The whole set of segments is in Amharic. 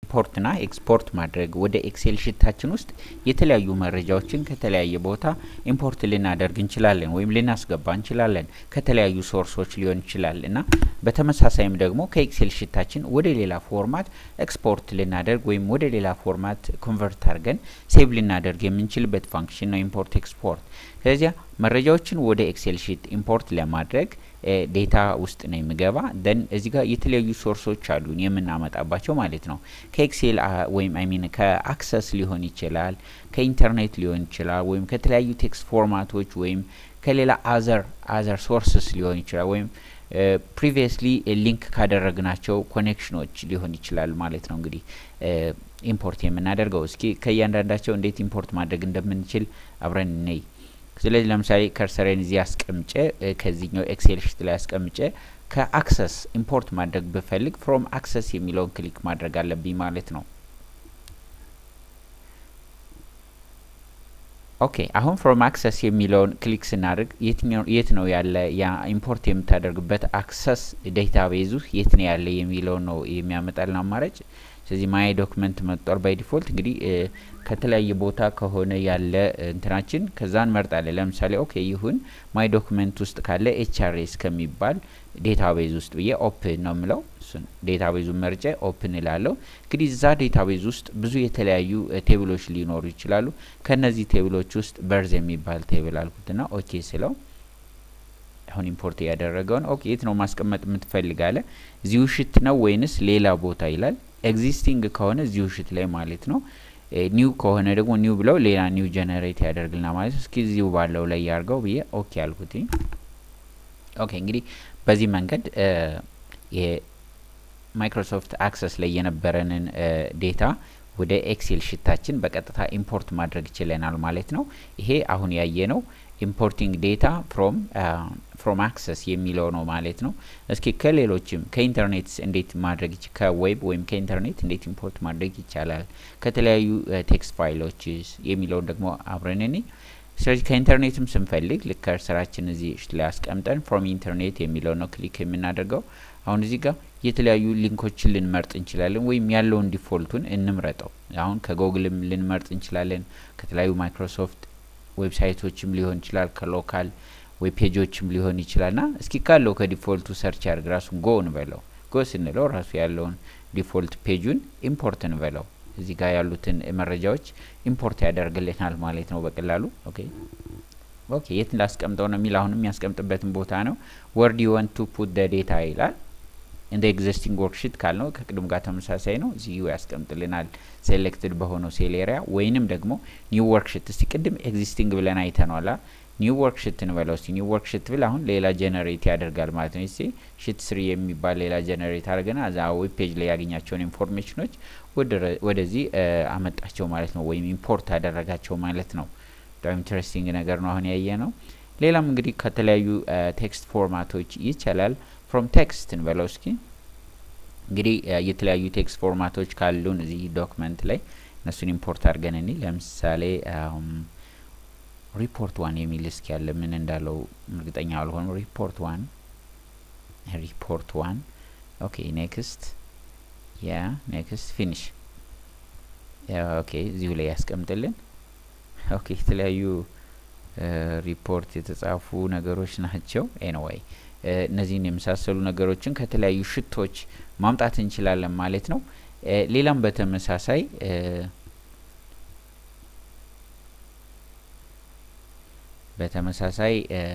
ኢምፖርትና ኤክስፖርት ማድረግ ወደ ኤክሴል ሽታችን ውስጥ የተለያዩ መረጃዎችን ከተለያየ ቦታ ኢምፖርት ልናደርግ እንችላለን ወይም ልናስገባ እንችላለን ከተለያዩ ሶርሶች ሊሆን ይችላል እና በተመሳሳይም ደግሞ ከኤክሴል ሽታችን ወደ ሌላ ፎርማት ኤክስፖርት ልናደርግ ወይም ወደ ሌላ ፎርማት ኮንቨርት አድርገን ሴቭ ልናደርግ የምንችልበት ፋንክሽን ነው ኢምፖርት ኤክስፖርት። ስለዚህ መረጃዎችን ወደ ኤክሴል ሺት ኢምፖርት ለማድረግ ዴታ ውስጥ ነው የሚገባ ደን እዚህ ጋር የተለያዩ ሶርሶች አሉን የምናመጣባቸው ማለት ነው። ከኤክሴል ወይም ከአክሰስ ሊሆን ይችላል ከኢንተርኔት ሊሆን ይችላል ወይም ከተለያዩ ቴክስት ፎርማቶች ወይም ከሌላ አዘር ሶርስስ ሊሆን ይችላል ወይም previously ሊንክ ካደረግናቸው ኮኔክሽኖች ሊሆን ይችላል ማለት ነው። እንግዲህ ኢምፖርት የምናደርገው እስኪ ከያንዳንዳቸው እንዴት ኢምፖርት ማድረግ እንደምንችል አብረን ነይ። ስለዚህ ለምሳሌ ከርሰሬን እዚህ አስቀምጬ ከዚህኛው ኤክሴል ሺት ላይ አስቀምጬ ከአክሰስ ኢምፖርት ማድረግ በፈልግ from access የሚለውን ክሊክ ማድረግ አለብኝ ማለት ነው። ኦኬ አሁን from access የሚለውን ክሊክ ስናደርግ የት ነው ያለ ያ ኢምፖርት የምታደርግበት አክሰስ ዴታቤዝ ውስጥ የት ነው ያለ የሚለው ነው የሚያመጣልን አማራጭ። ስለዚህ ማይ ዶክመንት መጥቷል ባይ ዲፎልት እንግዲህ ከተለያየ ቦታ ከሆነ ያለ እንትናችን ከዛን መርጣለን። ለምሳሌ ኦኬ ይሁን ማይ ዶክመንት ውስጥ ካለ ኤችአርኤስ ከሚባል ዴታቤዝ ውስጥ ብዬ ኦፕን ነው ምለው እሱን ዴታቤዙን መርጬ ኦፕን እላለሁ። እንግዲህ እዛ ዴታቤዝ ውስጥ ብዙ የተለያዩ ቴብሎች ሊኖሩ ይችላሉ። ከነዚህ ቴብሎች ውስጥ በርዝ የሚባል ቴብል አልኩትና ኦኬ ስለው አሁን ኢምፖርት ያደረገውን ኦኬ የት ነው ማስቀመጥ የምትፈልጋለ እዚሁ ሽት ነው ወይንስ ሌላ ቦታ ይላል። ኤግዚስቲንግ ከሆነ እዚሁ ሽት ላይ ማለት ነው። ኒው ከሆነ ደግሞ ኒው ብለው ሌላ ኒው ጀነሬት ያደርግልና ማለት እስኪ እዚሁ ባለው ላይ ያርገው ብዬ ኦኬ አልኩት። ኦኬ እንግዲህ በዚህ መንገድ የማይክሮሶፍት አክሰስ ላይ የነበረንን ዴታ ወደ ኤክሴል ሽታችን በቀጥታ ኢምፖርት ማድረግ ይችላልናል ማለት ነው። ይሄ አሁን ያየነው importing data from access የሚለው ነው ማለት ነው። እስኪ ከሌሎችም ከኢንተርኔት እንዴት ማድረግ ከዌብ ወይም ከኢንተርኔት እንዴት ኢምፖርት ማድረግ ይቻላል ከተለያዩ ቴክስት ፋይሎች የሚለው ደግሞ አብረን እኔ ስለዚህ ከኢንተርኔትም ስንፈልግ ለከርሰራችን እዚህ ላይ አስቀምጠን from internet የሚለው ነው ክሊክ የምናደርገው። አሁን እዚህ ጋር የተለያዩ ሊንኮችን ልንመርጥ እንችላለን ወይም ያለውን ዲፎልቱን እንምረጠው። አሁን ከጎግልም ልንመርጥ እንችላለን ከተለያዩ ማይክሮሶፍት ዌብሳይቶችም ሊሆን ይችላል ከሎካል ዌብ ፔጆችም ሊሆን ይችላልና እስኪ ካለው ከዲፎልቱ ሰርች ያርግ ራሱን ጎ እንበለው። ጎ ስንለው ራሱ ያለውን ዲፎልት ፔጁን ኢምፖርት እንበለው። እዚህ ጋር ያሉትን መረጃዎች ኢምፖርት ያደርግልናል ማለት ነው በቀላሉ። ኦኬ የት ላስቀምጠው ነው የሚል አሁንም ያስቀምጥበትን ቦታ ነው። where do you want to put the data ይላል። in the existing worksheet ካልነው ከቅድም ጋር ተመሳሳይ ነው እዚሁ ያስቀምጥልናል selected በሆነው ሴል ኤሪያ ወይንም ደግሞ new worksheet እስቲ ቅድም existing ብለን አይተናል new worksheet እንበለው። እስቲ new worksheet ብለ አሁን ሌላ ጀነሬት ያደርጋል ማለት ነው። እሺ sheet 3 የሚባል ሌላ ጀነሬት አድርገና እዛ ዌብ ፔጅ ላይ ያገኛቸውን ኢንፎርሜሽኖች ወደዚህ አመጣቸው ማለት ነው ወይም ኢምፖርት አደረጋቸው ማለት ነው። በጣም ኢንተረስቲንግ ነገር ነው አሁን ያየነው። ሌላም እንግዲህ ከተለያዩ ቴክስት ፎርማቶች ይቻላል from text እንበለው። እስኪ እንግዲህ የተለያዩ ቴክስት ፎርማቶች ካሉን እዚህ ዶክመንት ላይ እነሱን ኢምፖርት አድርገን እኔ ለምሳሌ report 1 የሚል እስኪ ያለ ምን እንዳለው እርግጠኛ አልሆንም። report 1 ኦኬ next next finish ኦኬ እዚሁ ላይ ያስቀምጥልን። ኦኬ የተለያዩ ሪፖርት የተጻፉ ነገሮች ናቸው። anyway እነዚህን የመሳሰሉ ነገሮችን ከተለያዩ ሽቶች ማምጣት እንችላለን ማለት ነው። ሌላም በተመሳሳይ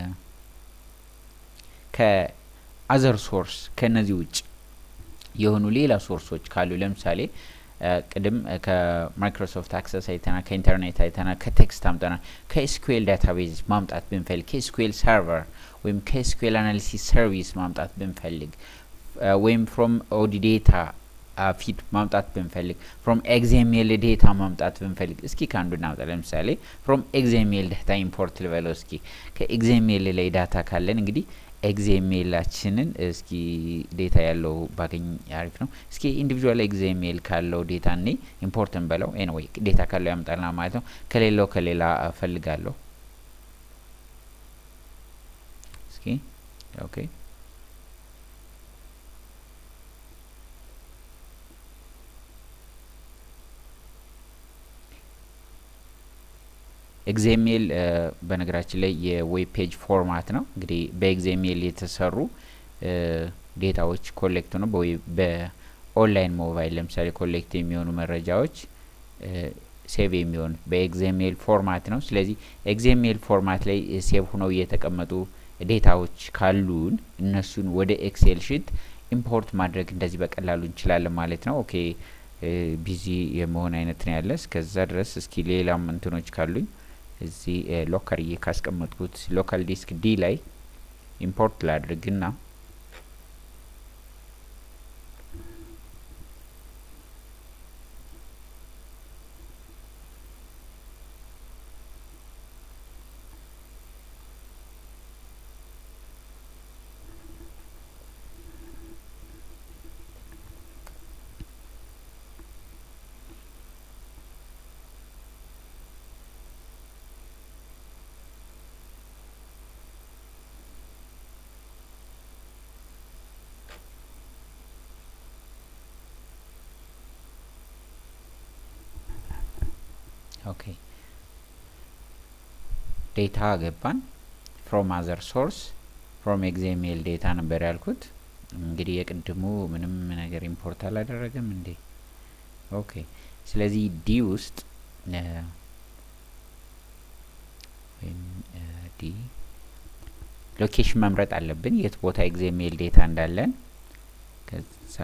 ከአዘር ሶርስ ከነዚህ ውጭ የሆኑ ሌላ ሶርሶች ካሉ ለምሳሌ ቅድም ከማይክሮሶፍት አክሰስ አይተና ከኢንተርኔት አይተና ከቴክስት አምጣና ከኤስኪዩኤል ዳታቤዝ ማምጣት ብንፈልግ ከኤስኪዩኤል ሰርቨር ወይም ከኤስኪዩኤል አናሊሲስ ሰርቪስ ማምጣት ብንፈልግ ወይም from OD data ፊት ማምጣት ብንፈልግ from XML data ማምጣት ብንፈልግ እስኪ ካንዱ እናምጣ። ለምሳሌ from XML data import ልበለው። እስኪ ከXML ላይ ዳታ ካለን እንግዲህ XML አችንን እስኪ ዴታ ያለው ባገኝ አሪፍ ነው። እስኪ ኢንዲቪጁዋል XML ካለው ዴታ እኔ ኢምፖርት እንበለው። anyway ዴታ ካለው ያመጣልና ማለት ነው። ከሌላው ከሌላ ፈልጋለሁ። እስኪ ኦኬ XML በነገራችን ላይ የዌብ ፔጅ ፎርማት ነው እንግዲህ በXML የተሰሩ ዴታዎች ኮሌክት ነው በኦንላይን ሞባይል ለምሳሌ ኮሌክት የሚሆኑ መረጃዎች ሴቭ የሚሆን በXML ፎርማት ነው ስለዚህ XML ፎርማት ላይ ሴቭ ሆነው የተቀመጡ ዴታዎች ካሉን እነሱን ወደ ኤክሴል ሺት ኢምፖርት ማድረግ እንደዚህ በቀላሉ እንችላለን ማለት ነው ኦኬ ቢዚ የመሆን አይነት ነው ያለ እስከዛ ድረስ እስኪ ሌላም እንትኖች ካሉኝ እዚህ ሎካል ካስቀመጥኩት ሎካል ዲስክ ዲ ላይ ኢምፖርት ላድርግና ኦኬ ዴታ ገባን from other source from XML ዴታ ነበር ያልኩት እንግዲህ የቅድሙ ምንም ነገር ኢምፖርት አላደረገም እንዴ ኦኬ ስለዚህ ዲ ውስጥ ዲ ሎኬሽን መምረጥ አለብን የት ቦታ XML ዴታ እንዳለን ከዛ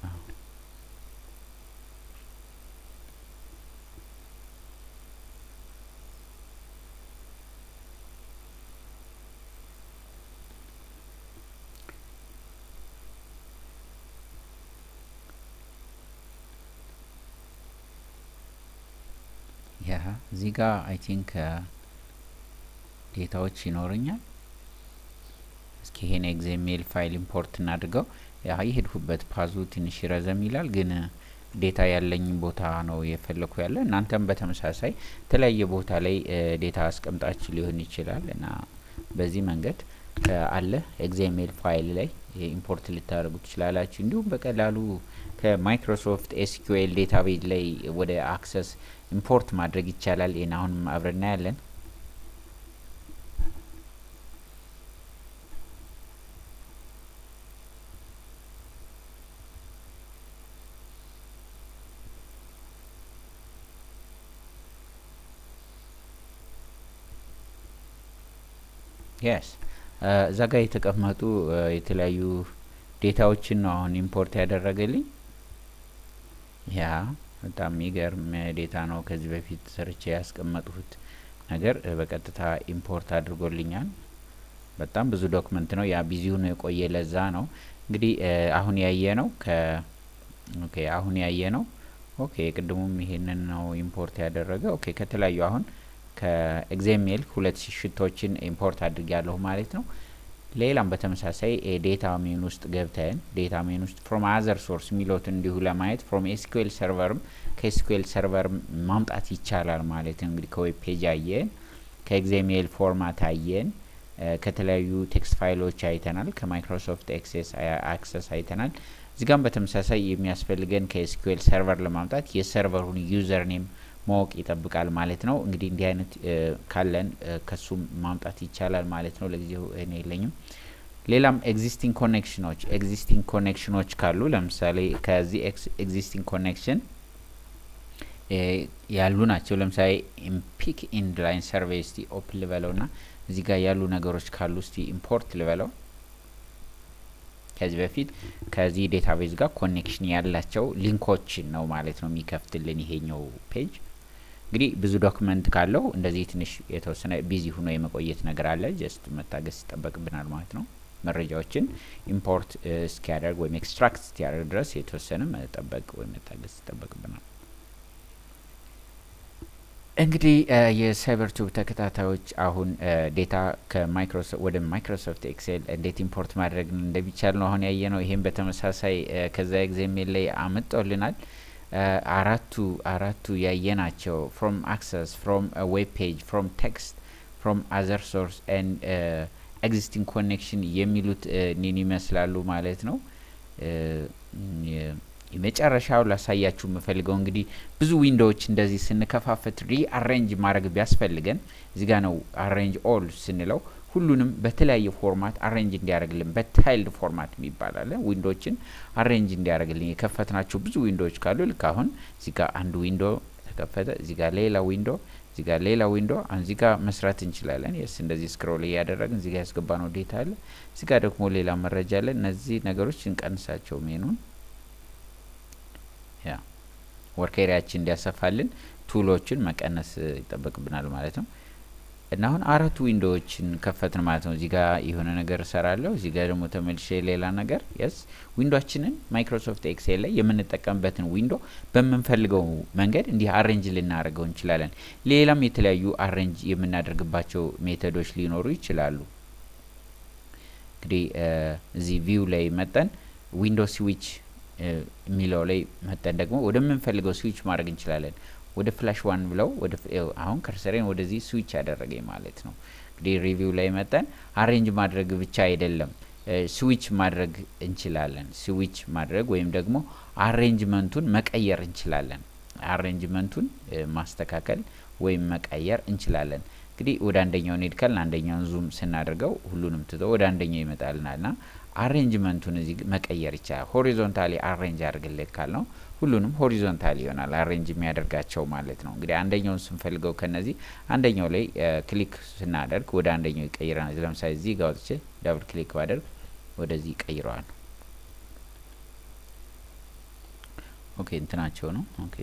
እዚህ ጋር አይ ቲንክ ዴታዎች ይኖርኛል እስኪ ይሄን XML ፋይል ኢምፖርት እናድርገው የሄድኩበት ፓዙ ትንሽ ረዘም ይላል ግን ዴታ ያለኝ ቦታ ነው የፈለኩ ያለ እናንተም በተመሳሳይ ተለያየ ቦታ ላይ ዴታ አስቀምጣችሁ ሊሆን ይችላል እና በዚህ መንገድ አለ XML ፋይል ላይ ኢምፖርት ልታደርጉ ትችላላችሁ እንዲሁም በቀላሉ ከማይክሮሶፍት SQL ዴታቤዝ ላይ ወደ አክሰስ ኢምፖርት ማድረግ ይቻላል እና አሁን አብረና ያለን yes ዛጋ የተቀመጡ የተለያዩ ዴታዎችን ነው አሁን ኢምፖርት ያደረገልኝ ያ በጣም ይገርም ዴታ ነው ከዚህ በፊት ሰርቼ ያስቀመጥኩት ነገር በቀጥታ ኢምፖርት አድርጎልኛል በጣም ብዙ ዶክመንት ነው ያ ቢዚው ነው የቆየ ለዛ ነው እንግዲህ አሁን ያየነው ኦኬ አሁን ያየነው ኦኬ ቅድሙም ይሄንን ነው ኢምፖርት ያደረገ ኦኬ ከተለያዩ አሁን ከXML 2000 ሽቶችን ኢምፖርት አድርጋለሁ ማለት ነው ሌላም በተመሳሳይ ዴታ ሜን ውስጥ ገብተን ዴታ ሜን ውስጥ from other source ሚሎት እንዲሁ ለማየት from SQL server ከSQL server ማምጣት ይቻላል ማለት ነው እንግዲህ ከዌብ ፔጅ አየን ከXML ፎርማት አየን ከተለያዩ ቴክስት ፋይሎች አይተናል ከማይክሮሶፍት አክሰስ አይተናል እዚጋም በተመሳሳይ የሚያስፈልገን ከSQL server ለማምጣት የሰርቨሩን ዩዘር ኔም ማወቅ ይጠብቃል ማለት ነው እንግዲህ እንዲህ አይነት ካለን ከሱ ማምጣት ይቻላል ማለት ነው ለጊዜው እኔ የለኝም ሌላም ኤግዚስቲንግ ኮኔክሽኖች ካሉ ለምሳሌ ከዚህ ኤግዚስቲንግ ኮኔክሽን ያሉ ናቸው ለምሳሌ ኢምፒክ ኢንላይን ሰርቪስ ኦፕን ልበለውና እዚህ ጋር ያሉ ነገሮች ካሉ እስቲ ኢምፖርት ልበለው ከዚህ በፊት ከዚህ ዴታቤዝ ጋር ኮኔክሽን ያላቸው ሊንኮች ነው ማለት ነው የሚከፍትልን ይሄኛው ፔጅ እንግዲህ ብዙ ዶክመንት ካለው እንደዚህ ትንሽ የተወሰነ ቢዚ ሆኖ የመቆየት ነገር አለ ጀስት መታገስ ይጠበቅብናል ማለት ነው መረጃዎችን ኢምፖርት እስኪያደርግ ወይ ኤክስትራክት እስኪያደርግ ድረስ የተወሰነ መጠበቅ ወይ መታገስ ይጠበቅብናል እንግዲህ የሳይበር ቱብ ተከታታዮች አሁን ዴታ ከማይክሮሶፍት ወደ ማይክሮሶፍት ኤክሴል እንዴት ኢምፖርት ማድረግ እንደሚቻል ነው አሁን ያየነው ይሄን በተመሳሳይ ከዛ XML ላይ አመጣውልናል አራቱ ያየናቸው from access from a web page from text from other source and existing connection የሚሉት ኒን ይመስላሉ ማለት ነው የመጨረሻው ላሳያችሁ የምፈልገው እንግዲህ ብዙ ዊንዶዎች እንደዚህ ስንከፋፈት ሪአሬንጅ ማድረግ ቢያስፈልገን እዚህ ጋር ነው አሬንጅ ኦል ስንለው ሁሉንም በተለያየ ፎርማት አሬንጅ እንዲያደርግልን በታይልድ ፎርማት የሚባል ዊንዶዎችን አሬንጅ እንዲያደርግልን የከፈትናቸው ብዙ ዊንዶዎች ካሉ ልክ አሁን እዚህ ጋር አንድ ዊንዶ ተከፈተ እዚህ ጋር ሌላ ዊንዶ እዚህ ጋር ሌላ ዊንዶ እዚህ ጋር መስራት እንችላለን yes እንደዚህ ስክሮል ያደረግን እዚህ ጋር ያስገባነው ዴታ አለ እዚህ ጋር ደግሞ ሌላ መረጃ አለ እነዚህ ነገሮች እንቀንሳቸው ሜኑን ያ ወርክ ኤሪያችን እንዲያሰፋልን ቱሎችን መቀነስ ይጠበቅብናል ማለት ነው እና አሁን አራት ዊንዶዎችን ከፈትን ማለት ነው እዚህ ጋር የሆነ ነገር ሰራለሁ እዚህ ጋር ደግሞ ተመልሼ ሌላ ነገር yes ዊንዶአችንን ማይክሮሶፍት ኤክሴል ላይ የምንጠቀምበትን ዊንዶ በመንፈልገው መንገድ እንዲህ አሬንጅ ልናደርገው እንችላለን ሌላም የተለያዩ አሬንጅ የምናደርግባቸው ሜተዶች ሊኖሩ ይችላሉ እንግዲህ እዚህ ቪው ላይ መጣን ዊንዶ ስዊች ሚለው ላይ መጣን ደግሞ ወደምንፈልገው ስዊች ማድረግ እንችላለን ወደ ፍላሽ 1 ብለው ወደ አሁን ከርሰሬን ወደዚህ ስዊች ያደረገኝ ማለት ነው እንግዲህ ሪቪው ላይ መጣን አሬንጅ ማድረግ ብቻ አይደለም ስዊች ማድረግ እንችላለን ስዊች ማድረግ ወይም ደግሞ አሬንጅመንቱን መቀየር እንችላለን አሬንጅመንቱን ማስተካከል ወይም መቀየር እንችላለን እንግዲህ ወደ አንደኛው እንሄድካለን አንደኛውን ዙም ስናደርገው ሁሉንም ትተው ወደ አንደኛው ይመጣልናልና አሬንጅመንቱን እዚህ መቀየር ይቻላል ሆሪዞንታሊ አሬንጅ አድርግልኝ ካልነው ሁሉንም ሆሪዞንታሊ ይሆናል አሬንጅ የሚያደርጋቸው ማለት ነው እንግዲህ አንደኛውን ስንፈልገው ከነዚህ አንደኛው ላይ ክሊክ ስናደርግ ወደ አንደኛው ይቀይራል ለምሳሌ እዚህ ጋር ወጥቼ ዳብል ክሊክ ባደርግ ወደዚህ ይቀይራል ኦኬ እንትናቸው ነው ኦኬ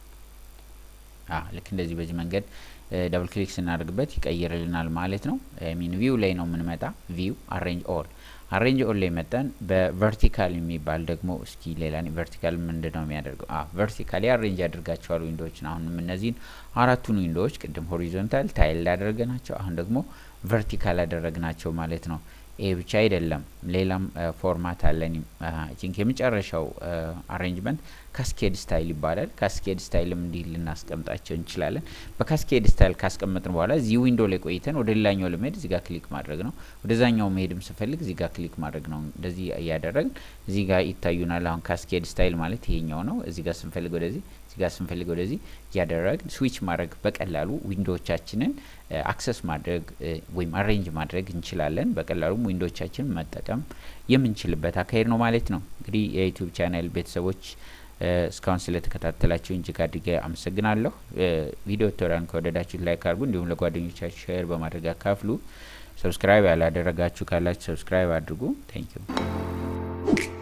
ልክ እንደዚህ በዚህ መንገድ ዳብል ክሊክ ስናደርግበት ይቀይርልናል ማለት ነው አይ ሚን ቪው ላይ ነው ምንመጣ ቪው አሬንጅ ኦል ላይ መጣን በቨርቲካል የሚባል ደግሞ እስኪ ሌላኒ ቨርቲካል ምንድነው የሚያደርገው ቨርቲካሊ አሬንጅ ያደርጋቸዋል ዊንዶዎችን አሁን እነዚህን አራቱን ዊንዶዎች ቅድም ሆሪዞንታል ታይል ያደረገናቸው አሁን ደግሞ ቨርቲካል ያደረግናቸው ማለት ነው ይሄ ብቻ አይደለም ሌላም ፎርማት አለን አይ ቲንክ የመጨረሻው አሬንጅመንት ካስኬድ ስታይል ይባላል ካስኬድ ስታይልም እንዲህ ልናስቀምጣቸው እንችላለን በካስኬድ ስታይል ካስቀመጥን በኋላ እዚህ ዊንዶ ላይ ቆይተን ወደ ሌላኛው ለመሄድ እዚህ ጋር ክሊክ ማድረግ ነው ወደዛኛው መሄድም ስፈልግ እዚህ ጋር ክሊክ ማድረግ ነው እንደዚህ ያደረግን እዚህ ጋር ይታዩናል አሁን ካስኬድ ስታይል ማለት ይሄኛው ነው እዚህ ጋር ስንፈልግ ወደዚህ እዚህ ጋር ስንፈልግ ወደዚህ ያደረግን ስዊች ማድረግ በቀላሉ ዊንዶዎቻችንን አክሰስ ማድረግ ወይም አሬንጅ ማድረግ እንችላለን በቀላሉ ዊንዶዎቻችንን መጠቀም የምንችልበት አካሄድ ነው ማለት ነው እንግዲህ የዩቲዩብ ቻናል ቤተሰቦች እስካሁን ስለተከታተላችሁ እጅግ አድርጌ አመሰግናለሁ ቪዲዮ ቱቶሪያል ከወደዳችሁ ላይክ አድርጉ እንዲሁም ለጓደኞቻችሁ ሼር በማድረግ አካፍሉ ሰብስክራይብ ያላደረጋችሁ ካላችሁ ሰብስክራይብ አድርጉ ታንክ ዩ